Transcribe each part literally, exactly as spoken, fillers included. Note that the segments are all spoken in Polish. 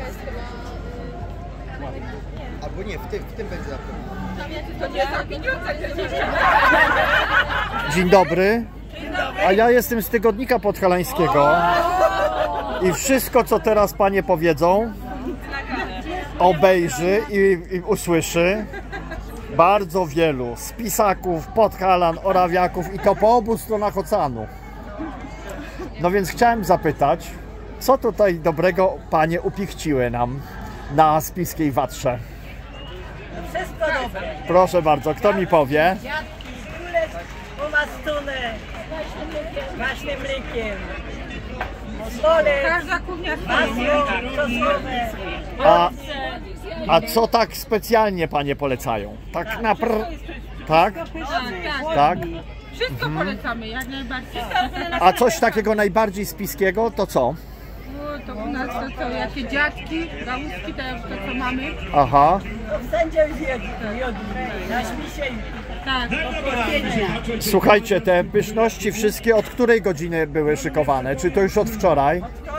jest chyba... Albo nie, w tym, w tym będzie zapewne. To nie za pieniądze. Dzień dobry. A ja jestem z Tygodnika Podhalańskiego i wszystko, co teraz panie powiedzą, obejrzy i, i usłyszy bardzo wielu spisaków, podhalan, orawiaków i to po obu stronach oceanu. No więc chciałem zapytać, co tutaj dobrego panie upichciły nam na spiskiej Watrze? Wszystko dobre. Proszę bardzo, kto mi powie? Kulek umastune, właśnie mlekiem. Stolec, Każda kuchnia masło czosnkowe. A, a co tak specjalnie panie polecają? Tak naprawdę. Tak? Tak, tak. Tak? Wszystko polecamy, jak najbardziej. A coś takiego najbardziej spiskiego to co? No, to u nas to co, jakie dziadki, gałuski, to, to co mamy. Aha. Wszędzie zjedli, na śmisiej. Tak. Słuchajcie, te pyszności wszystkie od której godziny były szykowane? Czy to już od wczoraj?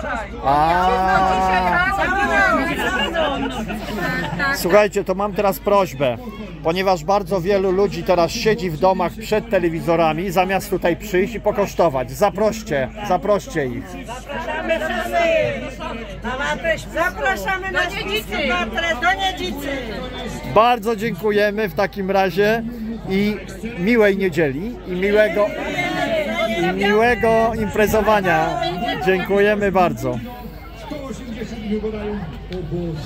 A. Słuchajcie, to mam teraz prośbę, ponieważ bardzo wielu ludzi teraz siedzi w domach przed telewizorami, zamiast tutaj przyjść i pokosztować. Zaproście, zaproście ich. Zapraszamy wszyscy. Zapraszamy na Niedzicy. Do Niedzicy. Bardzo dziękujemy w takim razie i miłej niedzieli i miłego, i miłego imprezowania. Dziękujemy bardzo.